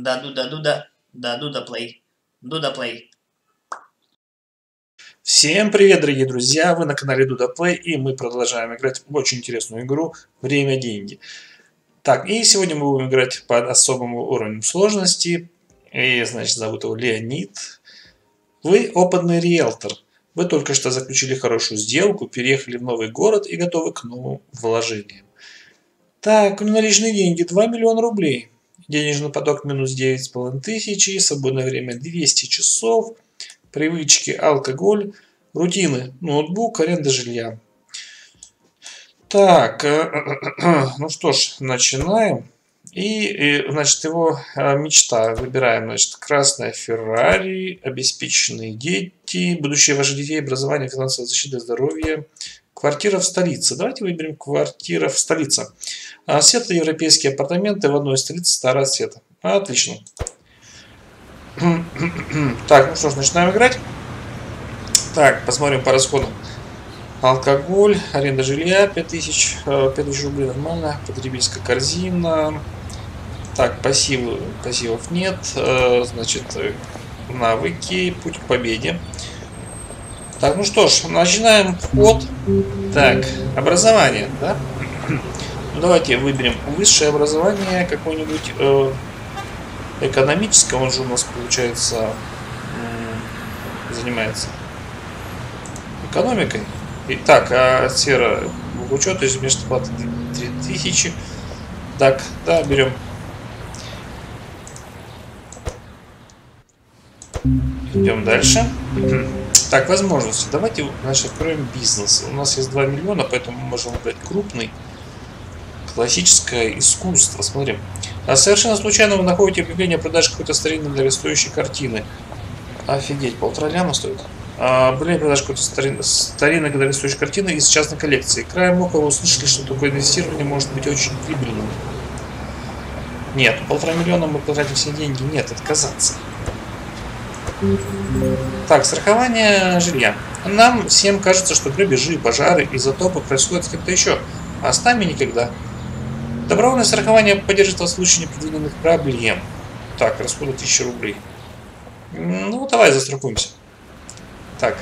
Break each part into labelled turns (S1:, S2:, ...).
S1: Дуда плей. Дуда плей.
S2: Всем привет, дорогие друзья! Вы на канале Дуда Плей, и мы продолжаем играть в очень интересную игру «Время – деньги». Так, и сегодня мы будем играть под особым уровнем сложности. И, значит, зовут его Леонид. Вы опытный риэлтор. Вы только что заключили хорошую сделку, переехали в новый город и готовы к новым вложениям. Так, наличные деньги 2 миллиона рублей. Денежный поток минус 9,5 тысячи, свободное время 200 часов. Привычки, алкоголь, рутины, ноутбук, аренда жилья. Так, ну что ж, начинаем. И значит, его мечта. Выбираем, значит, красная Феррари, обеспеченные дети, будущее ваших детей, образование, финансовая защита, здоровье. Квартира в столице. Давайте выберем квартира в столице. Светлоевропейские апартаменты в одной столице старого цвета. Отлично. Так, ну что ж, начинаем играть. Так, посмотрим по расходам. Алкоголь, аренда жилья 5000 рублей, нормально. Потребительская корзина. Так, пассивов нет. Значит, навыки, путь к победе. Так, ну что ж, начинаем вход. Так, образование, да? Ну, давайте выберем высшее образование, какое-нибудь экономическое. Он же у нас, получается, занимается экономикой. Итак, сфера учета, ежемесячная плата 3000. Так, да, берем. Идем дальше. Так, возможности. Давайте, значит, откроем бизнес. У нас есть 2 миллиона, поэтому мы можем выбрать крупный. Классическое искусство. Смотрим. Совершенно случайно вы находите объявление о продаже какой-то старинной дорогостоящей картины. Офигеть, 1,5 ляма стоит. Объявление о продаже какой-то старинной дорогостоящей картины из частной коллекции. Краем ока вы услышали, что такое инвестирование может быть очень прибыльным. Нет, 1,5 миллиона мы потратим все деньги. Нет, отказаться. Так, страхование жилья. Нам всем кажется, что грабежи, пожары и затопы происходят с кем-то еще, а с нами никогда. Добровольное страхование поддержит вас в случае непредвиденных проблем. Так, расходы 1000 рублей. Ну, давай застрахуемся. Так.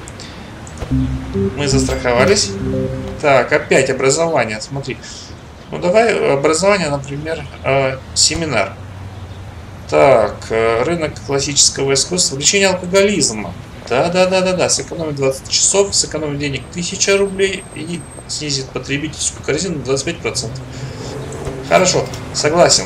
S2: Мы застраховались. Так, опять образование, смотри. Ну, давай образование, например, семинар. Так, рынок классического искусства, лечение алкоголизма. Да, сэкономит 20 часов, сэкономит денег 1000 рублей и снизит потребительскую корзину на 25%. Хорошо, согласен.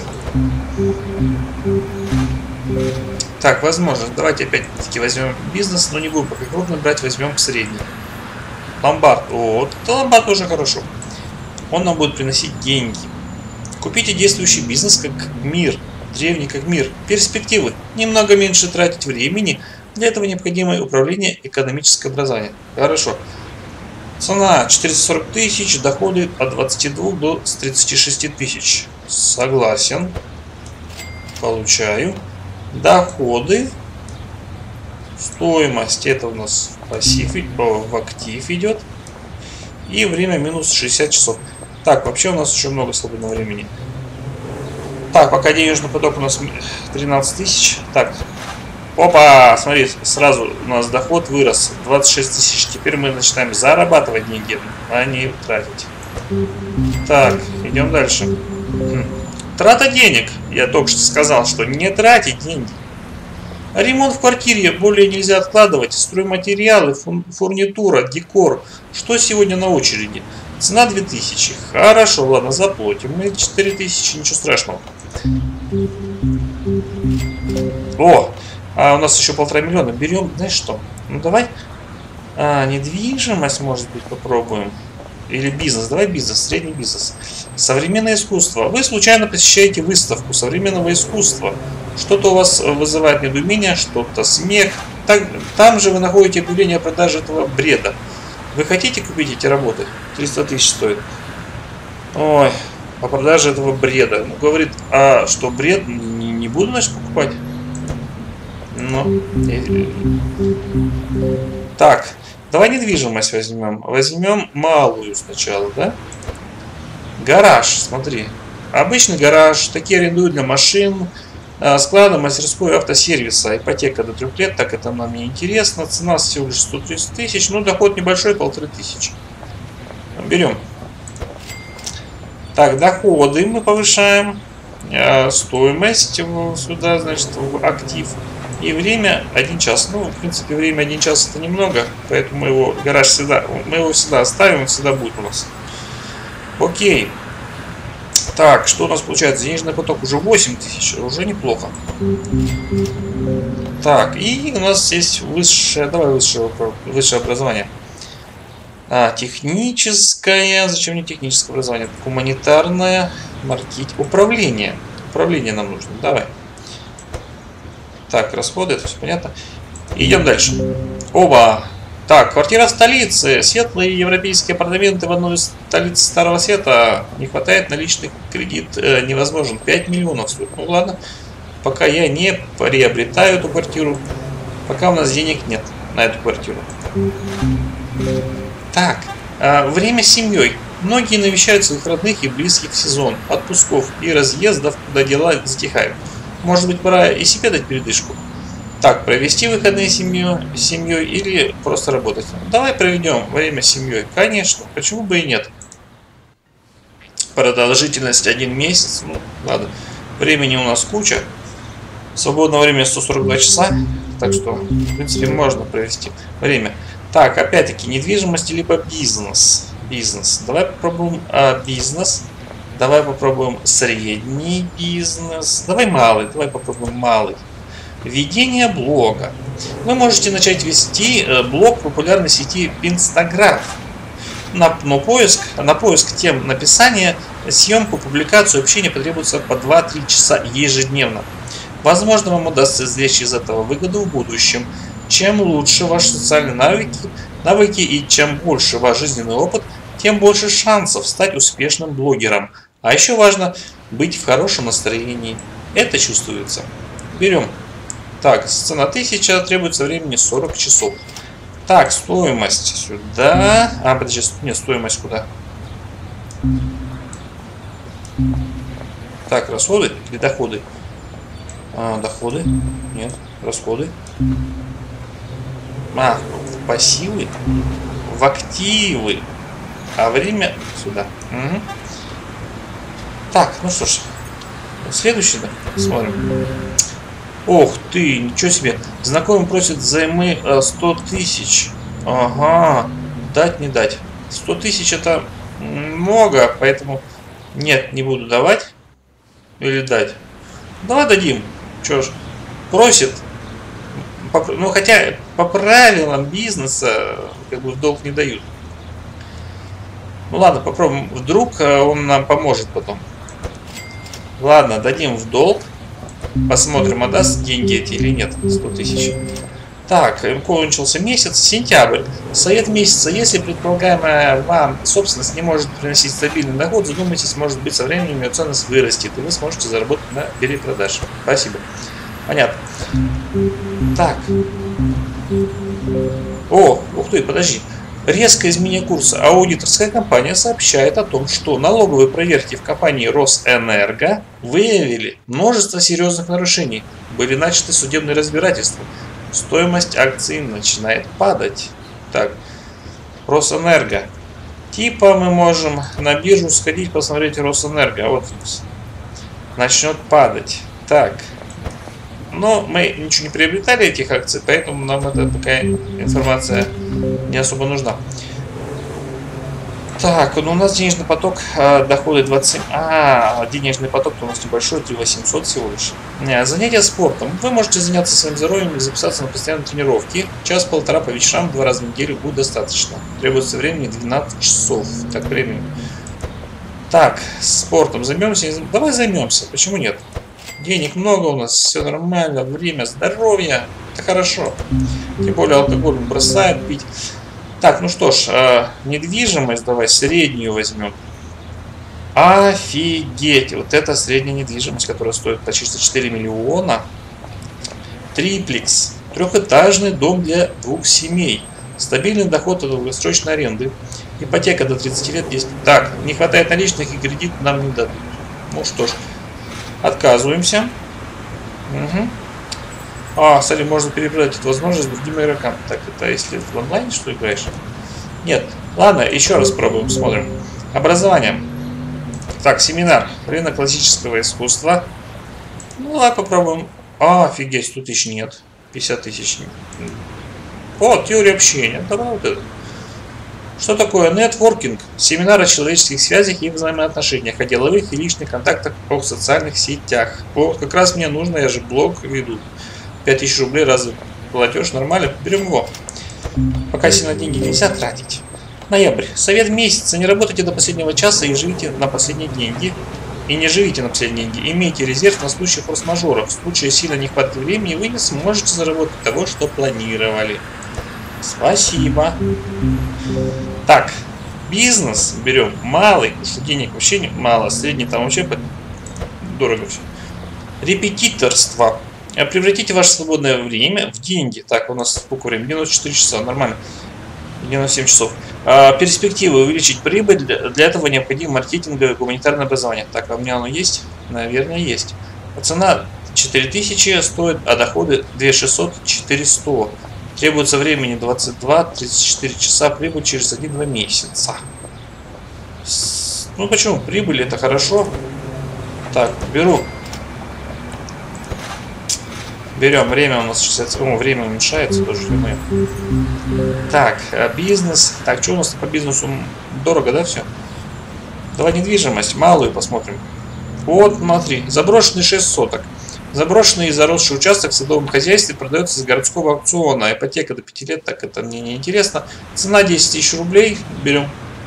S2: Так, возможно. Давайте опять-таки возьмем бизнес, но не будем пока крупно брать, возьмем средний. Ломбард. О, вот это ломбард уже хорошо. Он нам будет приносить деньги. Купите действующий бизнес как мир. Древний как мир. Перспективы. Немного меньше тратить времени. Для этого необходимо управление экономическое образование. Хорошо. Цена 440 тысяч, доходы от 22 до 36 тысяч. Согласен. Получаю. Доходы. Стоимость. Это у нас пассив, в актив идет. И время минус 60 часов. Так, вообще у нас еще много свободного времени. Так, пока денежный поток у нас 13 тысяч. Так. Опа, смотри, сразу у нас доход вырос 26 тысяч. Теперь мы начинаем зарабатывать деньги, а не тратить. Так, идем дальше. Трата денег. Я только что сказал, что не тратить деньги. Ремонт в квартире более нельзя откладывать. Стройматериалы, фурнитура, декор. Что сегодня на очереди? Цена 2000. Хорошо, ладно, заплатим. Мы 4000, ничего страшного. О! А у нас еще 1,5 миллиона. Берем, знаешь что? Ну давай. Недвижимость, может быть, попробуем. Или бизнес. Давай бизнес, средний бизнес. Современное искусство. Вы случайно посещаете выставку современного искусства. Что-то у вас вызывает недоумение, что-то смех. Там же вы находите объявление о продаже этого бреда. Вы хотите купить эти работы? 300 тысяч стоит. Ой, по продаже этого бреда. Ну, говорит, что бред? Не буду, значит, покупать. Ну. Так, давай недвижимость возьмем. Возьмем малую сначала, да? Гараж, смотри. Обычный гараж. Такие арендуют для машин. Склада, мастерской, автосервиса. Ипотека до 3 лет. Так, это нам не интересно. Цена всего лишь 130 тысяч. Ну, доход небольшой, 1500. Берем. Так, доходы мы повышаем. Стоимость сюда, значит, в актив. И время 1 час. Ну, в принципе, время 1 час это немного. Поэтому мы его всегда оставим, он всегда будет у нас. Окей. Так, что у нас получается? Денежный поток уже 8000, уже неплохо. Так, и у нас есть высшее, давай высшее образование. Техническое, зачем мне техническое образование? Гуманитарное, маркетинг, управление. Управление нам нужно, давай. Так, расходы, это все понятно. Идем дальше. Оба. Так, квартира в столице. Светлые европейские апартаменты в одной из столиц Старого Света. Не хватает наличных, кредит невозможен. 5 миллионов стоит. Ну ладно. Пока я не приобретаю эту квартиру. Пока у нас денег нет на эту квартиру. Так, время с семьей. Многие навещают своих родных и близких в сезон отпусков и разъездов, куда дела затихают. Может быть, пора и себе дать передышку. Так, провести выходные с семьей или просто работать. Давай проведем время с семьей. Конечно, почему бы и нет. Продолжительность 1 месяц. Ну, ладно. Времени у нас куча. Свободного времени 142 часа. Так что, в принципе, можно провести время. Так, опять-таки, недвижимость либо бизнес. Бизнес. Давай попробуем бизнес. Давай попробуем средний бизнес. Давай попробуем малый. Введение блога. Вы можете начать вести блог в популярной сети Instagram. На поиск тем написания, съемку, публикацию, общение потребуется по 2-3 часа ежедневно. Возможно, вам удастся извлечь из этого выгоду в будущем. Чем лучше ваши социальные навыки и чем больше ваш жизненный опыт, тем больше шансов стать успешным блогером. А еще важно быть в хорошем настроении. Это чувствуется. Берем. Так, цена 1000, требуется времени 40 часов. Так, стоимость сюда. Подожди, нет, стоимость куда? Так, расходы или доходы? Доходы? Нет, расходы. Пассивы. В активы. А время сюда. Угу. Так, ну что ж. Следующий, да? Смотрим. Ох ты, ничего себе. Знакомый просит взаймы 100 тысяч. Ага. Дать, не дать. 100 тысяч это много, поэтому нет, не буду давать. Или дать. Давай дадим. Чё ж. Просит. Ну, хотя по правилам бизнеса как бы в долг не дают. Ну ладно, попробуем. Вдруг он нам поможет потом. Ладно, дадим в долг. Посмотрим, отдаст деньги эти или нет. 100 тысяч. Так, кончился месяц. Сентябрь. Совет месяца. Если предполагаемая вам собственность не может приносить стабильный доход, задумайтесь, может быть, со временем ее ценность вырастет, и вы сможете заработать на перепродаже. Спасибо. Понятно. Так. Ух ты, подожди. Резкое изменение курса. Аудиторская компания сообщает о том, что налоговые проверки в компании Росэнерго выявили множество серьезных нарушений. Были начаты судебные разбирательства. Стоимость акций начинает падать. Так, Росэнерго. Типа мы можем на биржу сходить, посмотреть Росэнерго. Вот начнет падать. Так. Но мы ничего не приобретали этих акций, поэтому нам эта такая информация не особо нужна. Так, ну у нас денежный поток, доходы 27. Денежный поток-то у нас небольшой, 3800 всего лишь. Занятия спортом. Вы можете заняться своим здоровьем и записаться на постоянные тренировки. Час-полтора по вечерам, 2 раза в неделю будет достаточно. Требуется времени 12 часов. Так, времени. Так, спортом займемся. Давай займемся, почему нет? Денег много у нас, все нормально, время, здоровье, это хорошо. Тем более алкоголь мы бросаем пить. Так, ну что ж, недвижимость давай среднюю возьмем. Офигеть, вот это средняя недвижимость, которая стоит почти 4 миллиона. Триплекс, трехэтажный дом для 2 семей. Стабильный доход от долгосрочной аренды. Ипотека до 30 лет есть. Так, не хватает наличных и кредит нам не дадут. Ну что ж. Отказываемся. Угу. А, кстати, можно перебрать эту возможность другим игрокам. Так, это если в онлайне что играешь? Нет. Ладно, еще раз пробуем, смотрим. Образование. Так, семинар. Рынок классического искусства. Ну, давай попробуем. А, офигеть, 100 тысяч нет. 50 тысяч. О, теория общения. Давай вот это. Что такое нетворкинг? Семинар о человеческих связях и взаимоотношениях, о деловых и личных контактах в социальных сетях. О, как раз мне нужно, я же блог веду. 5000 рублей разве платеж? Нормально? Берем его. Пока сильно деньги нельзя тратить. Ноябрь. Совет месяца. Не работайте до последнего часа и живите на последние деньги. И не живите на последние деньги. Имейте резерв на случай форс-мажоров. В случае сильно нехватки времени вы не сможете заработать того, что планировали. Спасибо. Так. Бизнес берем. Малый. Потому что денег вообще мало. Средний там вообще дорого все. Репетиторство. Превратите ваше свободное время в деньги. Так, у нас сколько времени? 94 часа, нормально. 97 часов. Перспективы увеличить прибыль. Для этого необходимо маркетинговое и гуманитарное образование. Так, а у меня оно есть? Наверное, есть. Цена 4000 стоит, а доходы 2600, 400. Требуется времени 22-34 часа. Прибыль через 1-2 месяца. Ну почему? Прибыль это хорошо. Так, беру. Берем, время у нас 60, время уменьшается, тоже не мы. Так, бизнес. Так, что у нас по бизнесу? Дорого, да, все? Давай недвижимость, малую посмотрим. Вот, смотри, заброшенный 6 соток. Заброшенный и заросший участок в садовом хозяйстве продается с городского аукциона. Ипотека до 5 лет, так это мне не интересно. Цена 10 000 рублей, берем.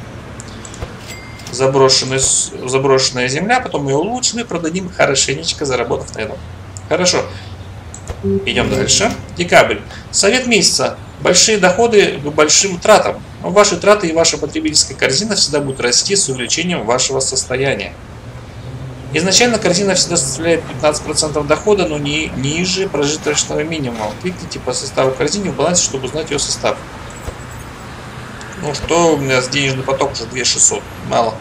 S2: Заброшенная земля, потом ее улучшим и продадим хорошенечко, заработав на этом. Хорошо. Идем дальше. Декабрь. Совет месяца. Большие доходы к большим тратам. Ваши траты и ваша потребительская корзина всегда будут расти с увеличением вашего состояния. Изначально корзина всегда составляет 15% дохода, но не ниже прожиточного минимума. Кликните по составу корзины в балансе, чтобы узнать ее состав. Ну что, у меня с денежный поток уже 2600. Мало.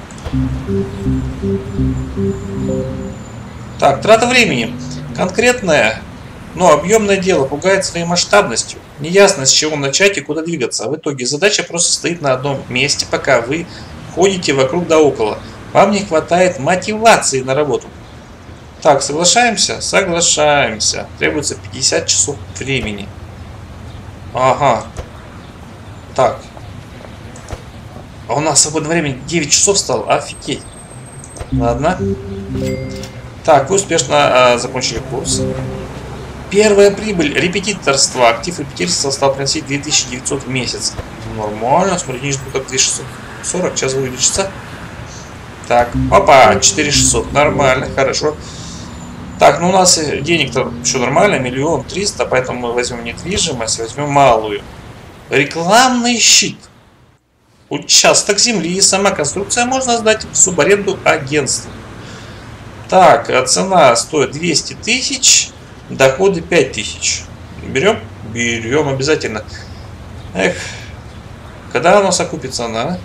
S2: Так, трата времени. Конкретная, но объемное дело пугает своей масштабностью. Неясно, с чего начать и куда двигаться. В итоге задача просто стоит на одном месте, пока вы ходите вокруг да около. Вам не хватает мотивации на работу. Так, соглашаемся? Соглашаемся. Требуется 50 часов времени. Ага. Так. А у нас свободное время 9 часов стало. Офигеть. Ладно. Так, вы успешно закончили курс. Первая прибыль. Репетиторство. Актив репетиторства стал приносить 2900 в месяц. Нормально. Смотри, нижний поток 2640. Сейчас увеличится. Так, опа, 4600. Нормально, хорошо. Так, ну у нас денег-то еще нормально, 1 300 000, поэтому мы возьмем недвижимость, возьмем малую. Рекламный щит. Участок земли и сама конструкция можно сдать в субаренду агентству. Так, цена стоит 200 000, доходы 5000. Берем? Берем обязательно. Эх, когда у нас окупится она?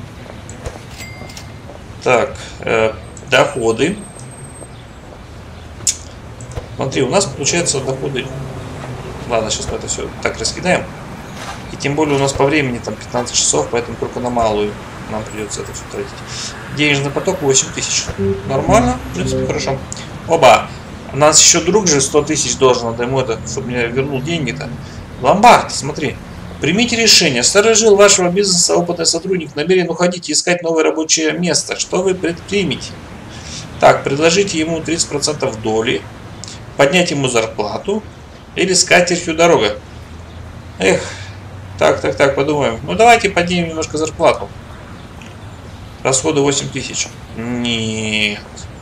S2: Так, доходы. Смотри, у нас получается доходы. Ладно, сейчас мы это все так раскидаем. И тем более у нас по времени там 15 часов, поэтому только на малую нам придется это все тратить. Денежный поток 8000. Нормально, в принципе, хорошо. Оба. У нас еще друг же 100 000 должен, надо ему это, чтобы мне вернул деньги-то. Ломбард, смотри. Примите решение. Сторожил вашего бизнеса, опытный сотрудник, намерен уходить и искать новое рабочее место. Что вы предпримете? Так, предложите ему 30% доли, поднять ему зарплату или с катертью дорога. Эх, так, подумаем. Ну давайте поднимем немножко зарплату. Расходы 8000. Нет.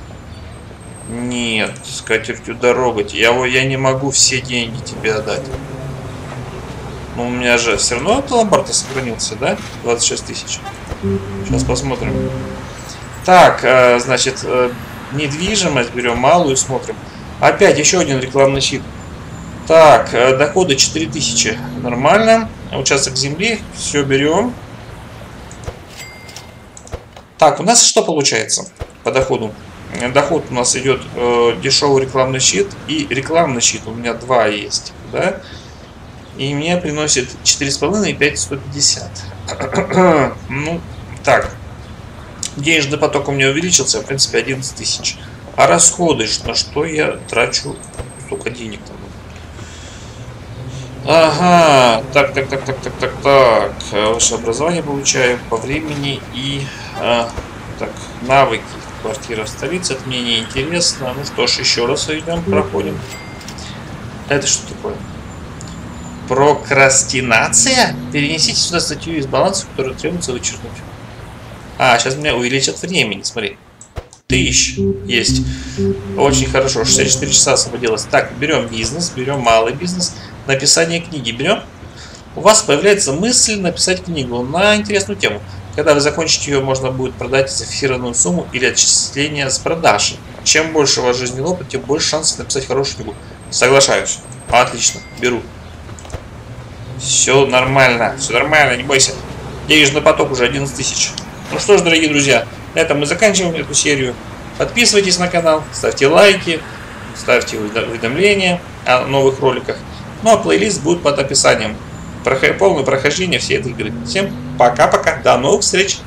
S2: Нет, с катертью дорога. Я не могу все деньги тебе отдать. Ну, у меня же все равно этот ломбард сохранился, да? 26 000. Сейчас посмотрим. Так, значит, недвижимость берем, малую смотрим. Опять еще один рекламный щит. Так, доходы 4000. Нормально. Участок земли. Все берем. Так, у нас что получается по доходу? доход у нас идет дешевый рекламный щит и рекламный щит. У меня 2 есть, да? И мне приносит 4,5 и 5,150. Ну, так. Денежный поток у меня увеличился, в принципе, 11 тысяч. А расходы, на что я трачу столько денег там? Ага, так. Высшее образование получаю по времени и так, навыки. Квартира в столице, это мне не интересно. Ну что ж, еще раз идем, проходим. Это что такое? Прокрастинация? Перенесите сюда статью из баланса, которую требуется вычеркнуть. А, сейчас меня увеличат времени, смотри. 1000 есть. Очень хорошо, 64 часа освободилось. Так, берем бизнес, берем малый бизнес. Написание книги берем. У вас появляется мысль написать книгу на интересную тему. Когда вы закончите ее, можно будет продать за фиксированную сумму или отчисление с продажи. Чем больше у вас жизненный опыт, тем больше шансов написать хорошую книгу. Соглашаюсь. Отлично, беру. Все нормально, не бойся. Денежный поток уже 11 тысяч. Ну что ж, дорогие друзья, на этом мы заканчиваем эту серию. Подписывайтесь на канал, ставьте лайки, ставьте уведомления о новых роликах. Ну а плейлист будет под описанием. Полное прохождение всей этой игры. Всем пока-пока, до новых встреч!